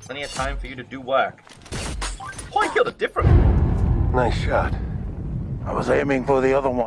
Plenty of time for you to do work. Oh, I killed a different. Nice shot. I was aiming for the other one.